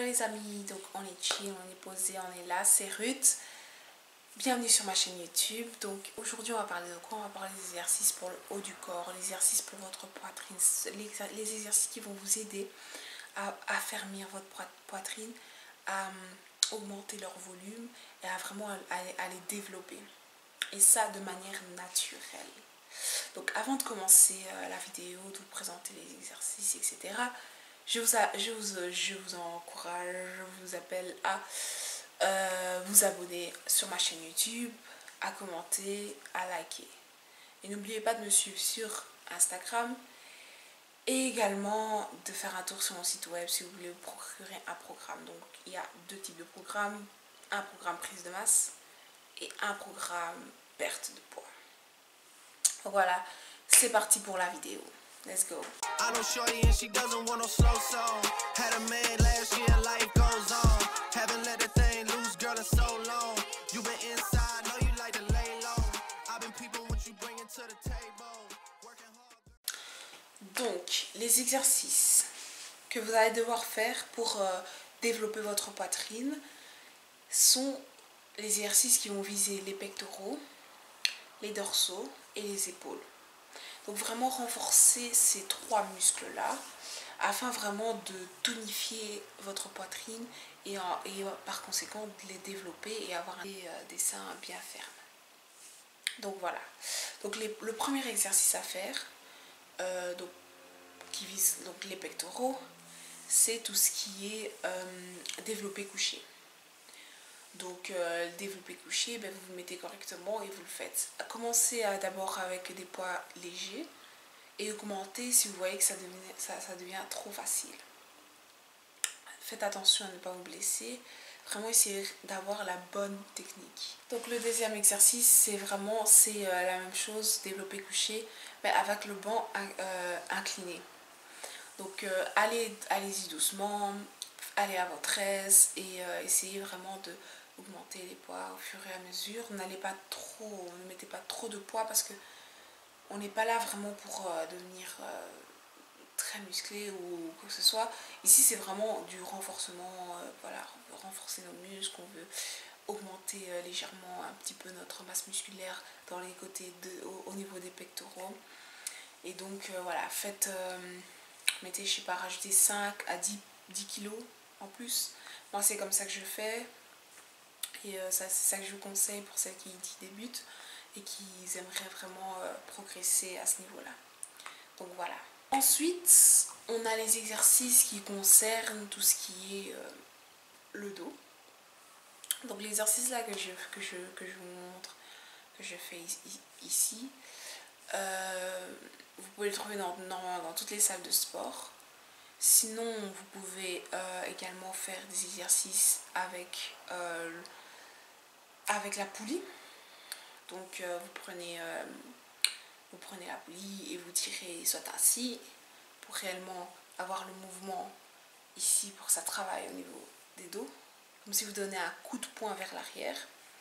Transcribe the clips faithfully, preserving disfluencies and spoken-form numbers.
les amis, donc on est chill, on est posé, on est là, c'est Ruth. Bienvenue sur ma chaîne YouTube. Donc aujourd'hui on va parler de quoi? On va parler des exercices pour le haut du corps, les exercices pour votre poitrine, les, les exercices qui vont vous aider à affermir votre poitrine, à um, augmenter leur volume et à vraiment à, à, à les développer. Et ça de manière naturelle. Donc avant de commencer euh, la vidéo, de vous présenter les exercices, et cetera, je vous, a, je vous, je vous encourage, je vous appelle à euh, vous abonner sur ma chaîne YouTube, à commenter, à liker. Et n'oubliez pas de me suivre sur Instagram et également de faire un tour sur mon site web si vous voulez vous procurer un programme. Donc il y a deux types de programmes, un programme prise de masse et un programme perte de poids. Donc voilà, c'est parti pour la vidéo. Let's go. Donc, les exercices que vous allez devoir faire pour euh, développer votre poitrine sont les exercices qui vont viser les pectoraux, les dorsaux et les épaules. Donc vraiment renforcer ces trois muscles là afin vraiment de tonifier votre poitrine et, en, et par conséquent de les développer et avoir des, euh, des seins bien fermes. Donc voilà, donc les, le premier exercice à faire euh, donc, qui vise donc les pectoraux, c'est tout ce qui est euh, développé couché. Donc euh, le développé couché, ben, vous vous mettez correctement et vous le faites. Commencez d'abord avec des poids légers et augmentez si vous voyez que ça devient, ça, ça devient trop facile. Faites attention à ne pas vous blesser. Vraiment essayez d'avoir la bonne technique. Donc le deuxième exercice, c'est vraiment c'est euh, la même chose, développé couché, mais avec le banc euh, incliné. Donc euh, allez, allez-y doucement, allez à votre aise et euh, essayez vraiment de augmenter les poids au fur et à mesure. N'allez pas trop, ne mettez pas trop de poids parce que on n'est pas là vraiment pour euh, devenir euh, très musclé ou quoi que ce soit. Ici c'est vraiment du renforcement, euh, voilà, on veut renforcer nos muscles, on veut augmenter euh, légèrement un petit peu notre masse musculaire dans les côtés de, au, au niveau des pectoraux. Et donc euh, voilà, faites, euh, mettez, je sais pas, rajoutez cinq à dix kilos en plus. Moi c'est comme ça que je fais. Et euh, c'est ça que je vous conseille pour celles qui, qui débutent et qui aimeraient vraiment euh, progresser à ce niveau-là. Donc voilà. Ensuite, on a les exercices qui concernent tout ce qui est euh, le dos. Donc l'exercice là que je, que, je, que je vous montre, que je fais ici, euh, vous pouvez le trouver dans, dans, dans toutes les salles de sport. Sinon, vous pouvez euh, également faire des exercices avec euh, avec la poulie. Donc euh, vous prenez euh, vous prenez la poulie et vous tirez soit assis pour réellement avoir le mouvement ici pour que ça travaille au niveau des dos, comme si vous donnez un coup de poing vers l'arrière.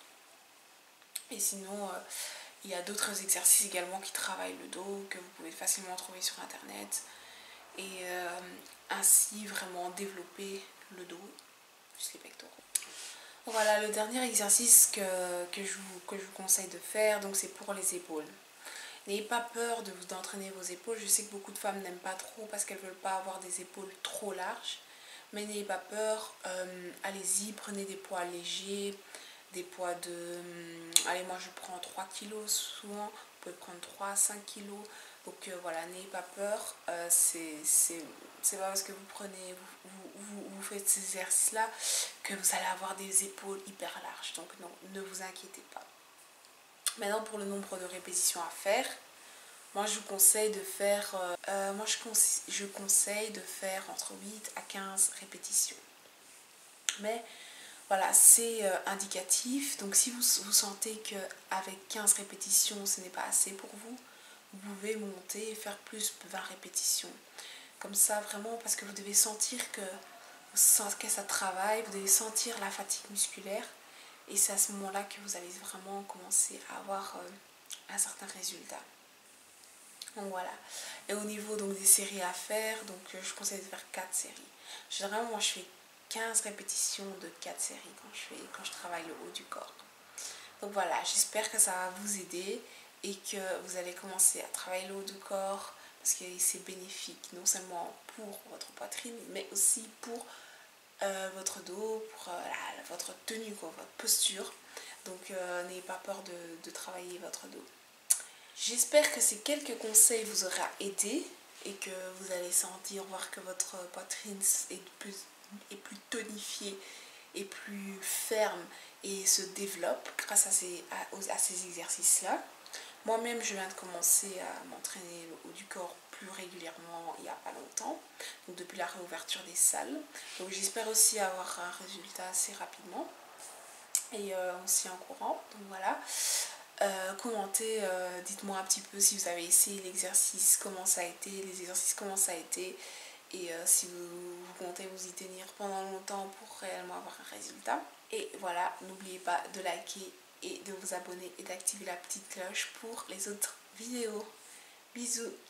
Et sinon euh, il y a d'autres exercices également qui travaillent le dos que vous pouvez facilement trouver sur internet et euh, ainsi vraiment développer le dos plus les pectoraux. Voilà, le dernier exercice que, que, je vous, que je vous conseille de faire, donc c'est pour les épaules. N'ayez pas peur de vous d'entraîner vos épaules. Je sais que beaucoup de femmes n'aiment pas trop parce qu'elles ne veulent pas avoir des épaules trop larges. Mais n'ayez pas peur, euh, allez-y, prenez des poids légers, des poids de... Euh, allez, moi je prends trois kilos souvent, vous pouvez prendre trois à cinq kilos. Donc euh, voilà, n'ayez pas peur, euh, c'est pas parce que vous prenez, vous, vous, vous faites ces exercices-là que vous allez avoir des épaules hyper larges. Donc non, ne vous inquiétez pas. Maintenant pour le nombre de répétitions à faire, moi je vous conseille de faire, euh, euh, moi je conseille, je conseille de faire entre huit à quinze répétitions. Mais voilà, c'est euh, indicatif, donc si vous, vous sentez qu'avec quinze répétitions ce n'est pas assez pour vous, vous pouvez monter et faire plus de vingt répétitions. Comme ça, vraiment, parce que vous devez sentir que, que ça travaille, vous devez sentir la fatigue musculaire. Et c'est à ce moment-là que vous allez vraiment commencer à avoir euh, un certain résultat. Donc voilà. Et au niveau donc, des séries à faire, donc, je conseille de faire quatre séries. Généralement, moi, je fais quinze répétitions de quatre séries quand je, fais, quand je travaille le haut du corps. Donc voilà, j'espère que ça va vous aider et que vous allez commencer à travailler le haut du corps parce que c'est bénéfique non seulement pour votre poitrine mais aussi pour euh, votre dos, pour euh, la, votre tenue, quoi, votre posture. Donc euh, n'ayez pas peur de, de travailler votre dos. J'espère que ces quelques conseils vous auront aidé et que vous allez sentir, voir que votre poitrine est plus, est plus tonifiée et plus ferme et se développe grâce à ces, à, à ces exercices-là. Moi-même, je viens de commencer à m'entraîner le haut du corps plus régulièrement il n'y a pas longtemps, donc depuis la réouverture des salles. Donc j'espère aussi avoir un résultat assez rapidement et euh, on s'y est en courant. Donc voilà. Euh, commentez, euh, dites-moi un petit peu si vous avez essayé l'exercice, comment ça a été, les exercices, comment ça a été, et euh, si vous, vous comptez vous y tenir pendant longtemps pour réellement avoir un résultat. Et voilà, n'oubliez pas de liker et de vous abonner et d'activer la petite cloche pour les autres vidéos. Bisous!